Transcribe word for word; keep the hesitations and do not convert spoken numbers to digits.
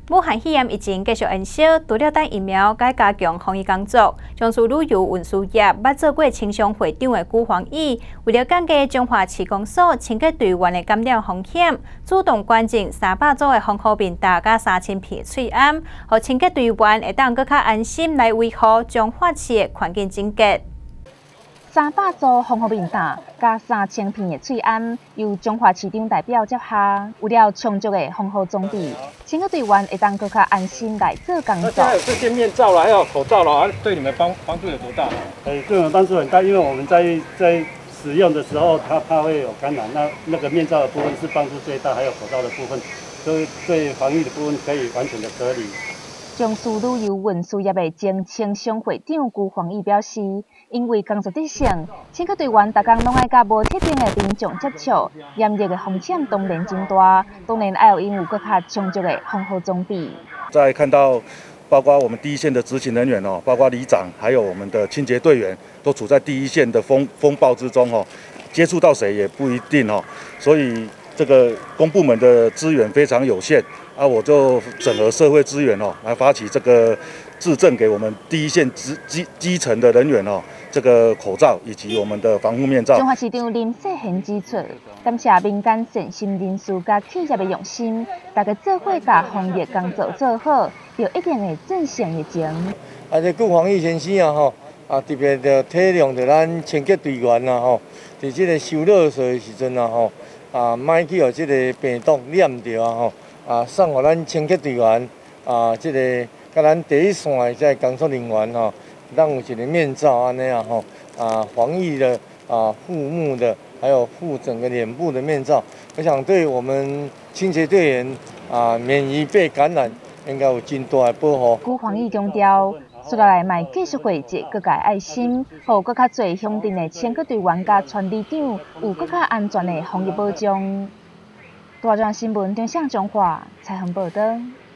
武汉肺炎疫情继续延烧，除了等疫苗，该加强防疫工作。江苏旅游运输业捌做过青商会长的辜煌义，为了降低中华市公所清洁队员的感染风险，主动捐赠三百组的防护面罩甲三千片喙安，让清洁队员会当更较安心来维护中华市的环境整洁。 三百组防护面罩加三千片的喙安，由中华市长代表接下，为了充足的防护装备，清洁队员会当更加安心来做工作。 那现在有这些面罩了，还有口罩了，啊，对你们帮帮助有多大？ 呃，对我们帮助很大，因为我们在在使用的时候，它怕会有感染。那那个面罩的部分是帮助最大，还有口罩的部分，所以对防疫的部分可以完全的隔离。 江苏旅游运输业的前青商会长辜煌义表示，因为工作职性，清洁队员逐工拢爱甲无特定的民众接触，炎热的风险当然真大，当然爱有拥有更加充足的防护装备。 在看到，包括我们第一线的执勤人员哦，包括里长，还有我们的清洁队员，都处在第一线的风风暴之中哦，接触到谁也不一定哦，所以这个公部门的资源非常有限。 啊，我就整合社会资源哦，来发起这个制赠给我们第一线基基基层的人员哦，这个口罩以及我们的防护面罩。 中华市长林世贤指出，感谢民间善心人士甲企业的用心，大家做伙把防疫工作做好，有一定的正向疫情。 啊，这顾防疫先生啊吼，啊特别着体谅着咱清洁队员啊吼，伫这个收垃圾的时阵啊吼，啊莫去互这个病毒染着啊吼。 啊，送互咱清洁队员啊，这个甲咱第一线的这工作人员吼，咱有一个面罩安尼啊吼，啊，防疫的啊，护目的，还有护整个脸部的面罩，我想对我们清洁队员啊，免于被感染，应该有真大的保护。 辜煌义强调，接下来卖继续汇集各界爱心，互更较侪乡镇的清洁队员甲村里长有更较安全的防疫保障。大专新闻张向中华采访报道。